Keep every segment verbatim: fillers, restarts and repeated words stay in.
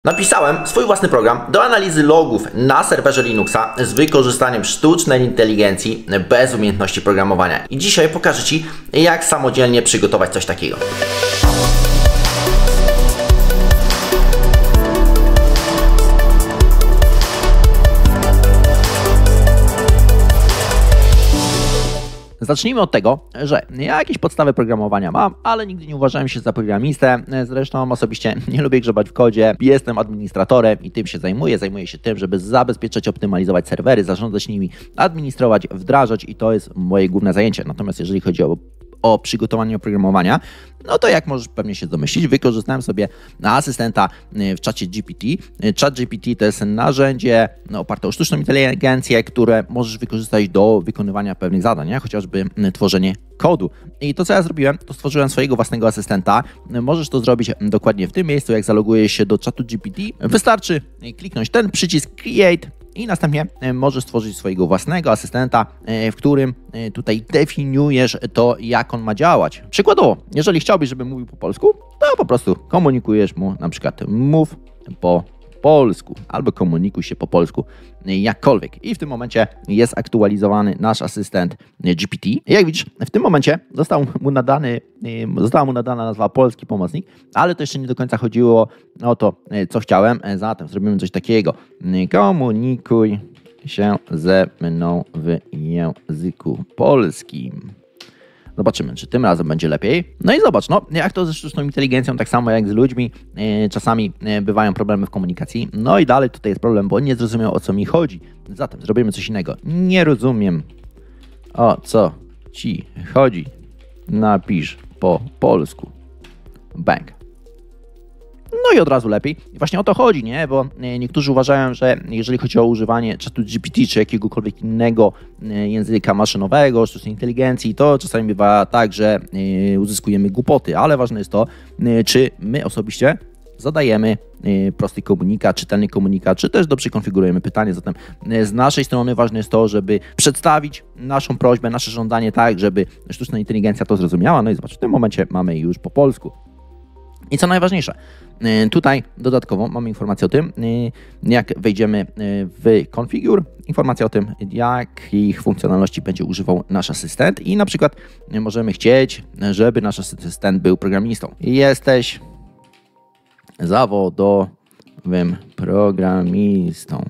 Napisałem swój własny program do analizy logów na serwerze Linuxa z wykorzystaniem sztucznej inteligencji bez umiejętności programowania. I dzisiaj pokażę Ci, jak samodzielnie przygotować coś takiego. Zacznijmy od tego, że ja jakieś podstawy programowania mam, ale nigdy nie uważałem się za programistę. Zresztą osobiście nie lubię grzebać w kodzie. Jestem administratorem i tym się zajmuję. Zajmuję się tym, żeby zabezpieczać, optymalizować serwery, zarządzać nimi, administrować, wdrażać i to jest moje główne zajęcie. Natomiast jeżeli chodzi o o przygotowanie oprogramowania, no to jak możesz pewnie się domyślić, wykorzystałem sobie asystenta w czacie G P T. Chat G P T to jest narzędzie no, oparte o sztuczną inteligencję, które możesz wykorzystać do wykonywania pewnych zadań, nie? Chociażby tworzenie kodu. I to, co ja zrobiłem, to stworzyłem swojego własnego asystenta. Możesz to zrobić dokładnie w tym miejscu, jak zalogujesz się do czatu G P T. Wystarczy kliknąć ten przycisk Create i następnie możesz stworzyć swojego własnego asystenta, w którym tutaj definiujesz to, jak on ma działać. Przykładowo, jeżeli chciałbyś, żeby mówił po polsku, to po prostu komunikujesz mu na przykład mów po polsku albo komunikuj się po polsku jakkolwiek. I w tym momencie jest aktualizowany nasz asystent G P T. Jak widzisz, w tym momencie został mu nadany, została mu nadana nazwa polski pomocnik, ale to jeszcze nie do końca chodziło o to, co chciałem. Zatem zrobimy coś takiego. Komunikuj się ze mną w języku polskim. Zobaczymy, czy tym razem będzie lepiej. No i zobacz, no, jak to ze sztuczną inteligencją, tak samo jak z ludźmi, yy, czasami yy, bywają problemy w komunikacji. No i dalej tutaj jest problem, bo nie zrozumiał, o co mi chodzi. Zatem zrobimy coś innego. Nie rozumiem, o co ci chodzi. Napisz po polsku. Bang. No i od razu lepiej. I właśnie o to chodzi, nie? Bo niektórzy uważają, że jeżeli chodzi o używanie czatu G P T czy jakiegokolwiek innego języka maszynowego, sztucznej inteligencji, to czasami bywa tak, że uzyskujemy głupoty, ale ważne jest to, czy my osobiście zadajemy prosty komunikat, czytelny komunikat, czy też dobrze konfigurujemy pytanie. Zatem z naszej strony ważne jest to, żeby przedstawić naszą prośbę, nasze żądanie tak, żeby sztuczna inteligencja to zrozumiała. No i zobacz, w tym momencie mamy już po polsku. I co najważniejsze, tutaj dodatkowo mamy informację o tym, jak wejdziemy w Configure, informacja o tym, jakich funkcjonalności będzie używał nasz asystent i na przykład możemy chcieć, żeby nasz asystent był programistą. Jesteś zawodowym programistą.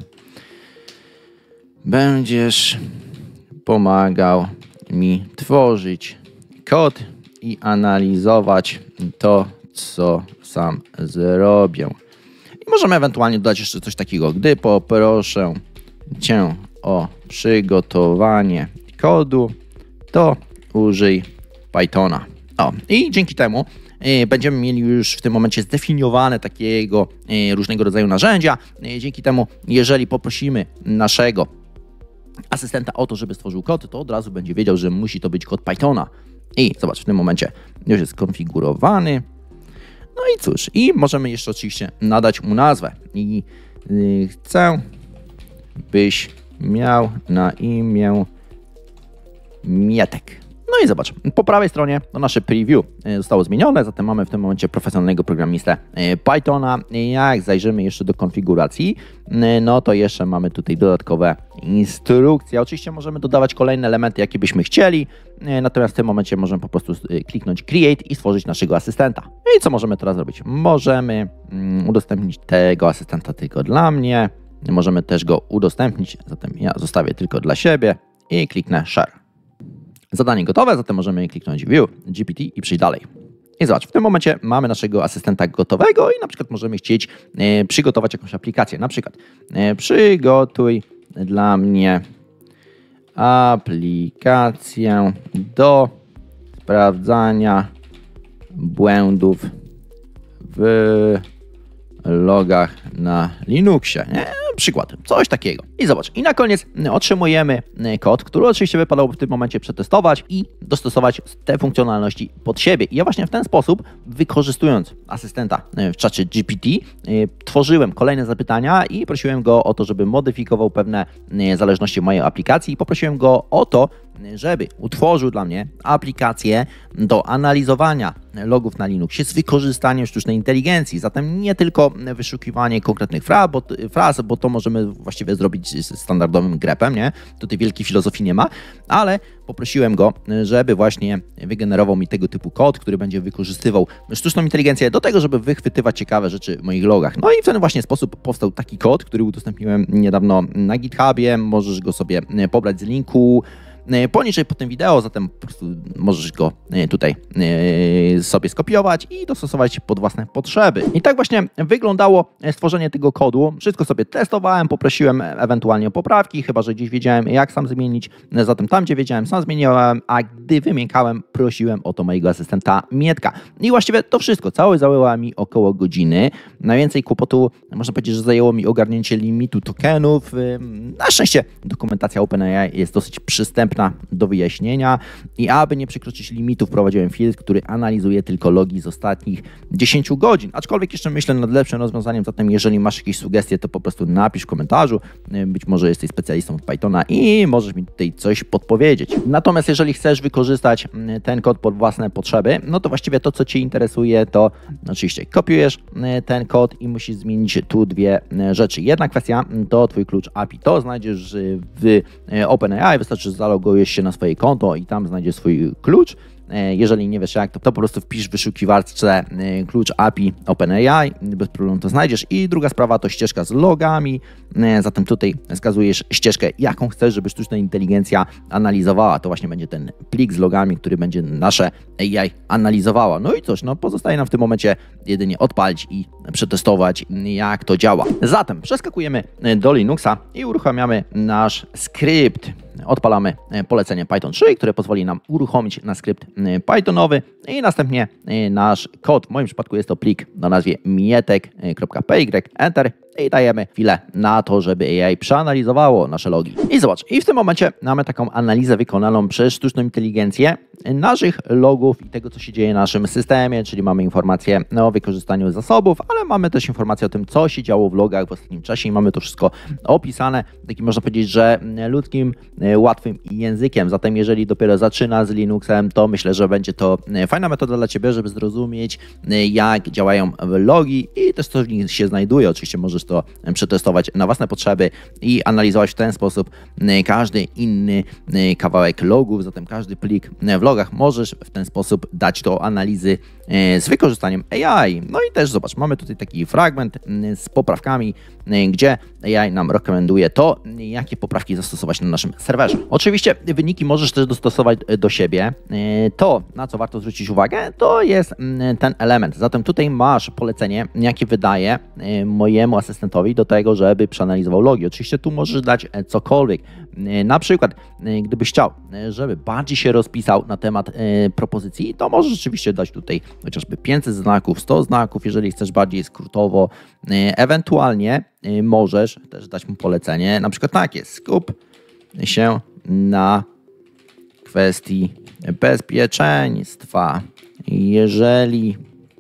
Będziesz pomagał mi tworzyć kod i analizować to, co sam zrobię. I możemy ewentualnie dodać jeszcze coś takiego. Gdy poproszę Cię o przygotowanie kodu, to użyj Pythona. O, i dzięki temu y, będziemy mieli już w tym momencie zdefiniowane takiego y, różnego rodzaju narzędzia. Y, dzięki temu, jeżeli poprosimy naszego asystenta o to, żeby stworzył kod, to od razu będzie wiedział, że musi to być kod Pythona. I zobacz, w tym momencie już jest skonfigurowany. No i cóż, i możemy jeszcze oczywiście nadać mu nazwę. I yy, chcę, byś miał na imię Mietek. No i zobacz, po prawej stronie to nasze preview zostało zmienione, zatem mamy w tym momencie profesjonalnego programistę Pythona. Jak zajrzymy jeszcze do konfiguracji, no to jeszcze mamy tutaj dodatkowe instrukcje. Oczywiście możemy dodawać kolejne elementy, jakie byśmy chcieli, natomiast w tym momencie możemy po prostu kliknąć Create i stworzyć naszego asystenta. I co możemy teraz zrobić? Możemy udostępnić tego asystenta tylko dla mnie, możemy też go udostępnić, zatem ja zostawię tylko dla siebie i kliknę Share. Zadanie gotowe, zatem możemy kliknąć View, G P T i przejść dalej. I zobacz, w tym momencie mamy naszego asystenta gotowego i na przykład możemy chcieć e, przygotować jakąś aplikację. Na przykład e, przygotuj dla mnie aplikację do sprawdzania błędów w logach na Linuxie. Nie? Przykład, coś takiego. I zobacz, i na koniec otrzymujemy kod, który oczywiście wypadałoby w tym momencie przetestować i dostosować te funkcjonalności pod siebie. I ja właśnie w ten sposób, wykorzystując asystenta w czacie G P T, tworzyłem kolejne zapytania i prosiłem go o to, żeby modyfikował pewne zależności mojej aplikacji i poprosiłem go o to, żeby utworzył dla mnie aplikację do analizowania logów na Linuxie z wykorzystaniem sztucznej inteligencji. Zatem nie tylko wyszukiwanie konkretnych fraz, bo, fraz, bo to możemy właściwie zrobić z standardowym grepem, nie? Tutaj wielkiej filozofii nie ma, ale poprosiłem go, żeby właśnie wygenerował mi tego typu kod, który będzie wykorzystywał sztuczną inteligencję do tego, żeby wychwytywać ciekawe rzeczy w moich logach. No i w ten właśnie sposób powstał taki kod, który udostępniłem niedawno na GitHubie. Możesz go sobie pobrać z linku poniżej pod tym wideo, zatem po prostu możesz go tutaj sobie skopiować i dostosować pod własne potrzeby. I tak właśnie wyglądało stworzenie tego kodu. Wszystko sobie testowałem, poprosiłem ewentualnie o poprawki, chyba że gdzieś wiedziałem, jak sam zmienić. Zatem tam, gdzie wiedziałem, sam zmieniałem, a gdy wymiękałem, prosiłem o to mojego asystenta Mietka. I właściwie to wszystko. Całość zajęła mi około godziny. Najwięcej kłopotu, można powiedzieć, że zajęło mi ogarnięcie limitu tokenów. Na szczęście dokumentacja OpenAI jest dosyć przystępna do wyjaśnienia i aby nie przekroczyć limitu, wprowadziłem filtr, który analizuje tylko logi z ostatnich dziesięciu godzin. Aczkolwiek jeszcze myślę nad lepszym rozwiązaniem, zatem jeżeli masz jakieś sugestie, to po prostu napisz w komentarzu. Być może jesteś specjalistą od Pythona i możesz mi tutaj coś podpowiedzieć. Natomiast jeżeli chcesz wykorzystać ten kod pod własne potrzeby, no to właściwie to, co Cię interesuje, to oczywiście kopiujesz ten kod i musisz zmienić tu dwie rzeczy. Jedna kwestia to Twój klucz A P I. To znajdziesz w OpenAI, wystarczy, że zalogujesz się na swoje konto i tam znajdziesz swój klucz. Jeżeli nie wiesz jak, to, to po prostu wpisz w wyszukiwarce klucz A P I OpenAI, bez problemu to znajdziesz. I druga sprawa to ścieżka z logami, zatem tutaj wskazujesz ścieżkę, jaką chcesz, żeby sztuczna inteligencja analizowała. To właśnie będzie ten plik z logami, który będzie nasze A I analizowała. No i cóż, no pozostaje nam w tym momencie jedynie odpalić i przetestować, jak to działa. Zatem przeskakujemy do Linuxa i uruchamiamy nasz skrypt. Odpalamy polecenie Python trzy, które pozwoli nam uruchomić nasz skrypt Pythonowy i następnie nasz kod. W moim przypadku jest to plik o nazwie mietek.py, enter i dajemy chwilę na to, żeby A I przeanalizowało nasze logi. I zobacz, i w tym momencie mamy taką analizę wykonaną przez sztuczną inteligencję naszych logów i tego, co się dzieje w naszym systemie, czyli mamy informacje o wykorzystaniu zasobów, ale mamy też informacje o tym, co się działo w logach w ostatnim czasie i mamy to wszystko opisane, takim można powiedzieć, że ludzkim, łatwym językiem. Zatem jeżeli dopiero zaczyna z Linuxem, to myślę, że będzie to fajna metoda dla Ciebie, żeby zrozumieć, jak działają logi i też co w nich się znajduje. Oczywiście możesz to przetestować na własne potrzeby i analizować w ten sposób każdy inny kawałek logów, zatem każdy plik w logach możesz w ten sposób dać do analizy z wykorzystaniem A I. No i też zobacz, mamy tutaj taki fragment z poprawkami, gdzie A I nam rekomenduje to, jakie poprawki zastosować na naszym serwerze. Oczywiście wyniki możesz też dostosować do siebie. To, na co warto zwrócić uwagę, to jest ten element. Zatem tutaj masz polecenie, jakie wydaję mojemu asystentowi do tego, żeby przeanalizował logi. Oczywiście tu możesz dać cokolwiek. Na przykład, gdybyś chciał, żeby bardziej się rozpisał na temat propozycji, to możesz rzeczywiście dać tutaj chociażby pięćset znaków, sto znaków, jeżeli chcesz bardziej skrótowo. Ewentualnie możesz też dać mu polecenie, na przykład takie, skup się na kwestii bezpieczeństwa. Jeżeli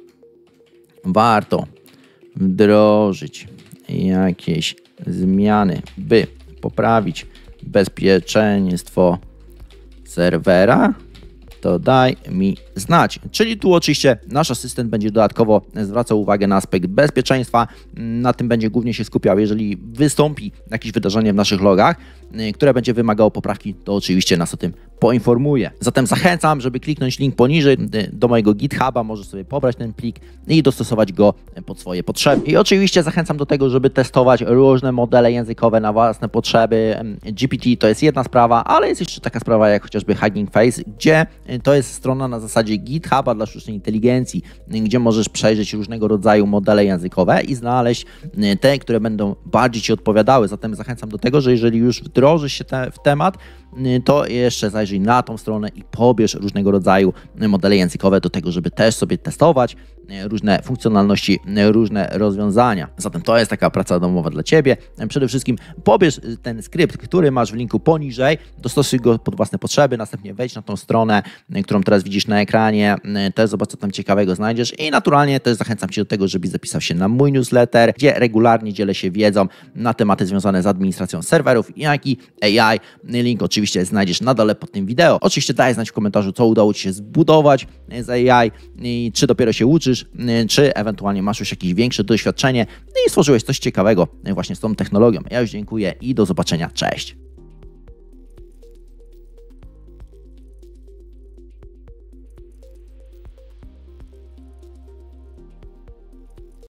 warto wdrożyć jakieś zmiany, by poprawić bezpieczeństwo serwera, to daj mi znać. Czyli tu oczywiście nasz asystent będzie dodatkowo zwracał uwagę na aspekt bezpieczeństwa, na tym będzie głównie się skupiał. Jeżeli wystąpi jakieś wydarzenie w naszych logach, które będzie wymagało poprawki, to oczywiście nas o tym poinformuje. Zatem zachęcam, żeby kliknąć link poniżej do mojego GitHuba, możesz sobie pobrać ten plik i dostosować go pod swoje potrzeby. I oczywiście zachęcam do tego, żeby testować różne modele językowe na własne potrzeby. G P T to jest jedna sprawa, ale jest jeszcze taka sprawa jak chociażby Hugging Face, gdzie to jest strona na zasadzie GitHuba dla sztucznej inteligencji, gdzie możesz przejrzeć różnego rodzaju modele językowe i znaleźć te, które będą bardziej Ci odpowiadały. Zatem zachęcam do tego, że jeżeli już wdrożysz się te, w temat, to jeszcze zajrzyj na tą stronę i pobierz różnego rodzaju modele językowe do tego, żeby też sobie testować różne funkcjonalności, różne rozwiązania. Zatem to jest taka praca domowa dla Ciebie. Przede wszystkim pobierz ten skrypt, który masz w linku poniżej, dostosuj go pod własne potrzeby, następnie wejdź na tą stronę, którą teraz widzisz na ekranie, też zobacz, co tam ciekawego znajdziesz i naturalnie też zachęcam Cię do tego, żebyś zapisał się na mój newsletter, gdzie regularnie dzielę się wiedzą na tematy związane z administracją serwerów, jak i A I. Link oczywiście znajdziesz na dole pod tym wideo. Oczywiście daj znać w komentarzu, co udało Ci się zbudować z A I, i czy dopiero się uczysz, czy ewentualnie masz już jakieś większe doświadczenie i stworzyłeś coś ciekawego właśnie z tą technologią. Ja już dziękuję i do zobaczenia. Cześć!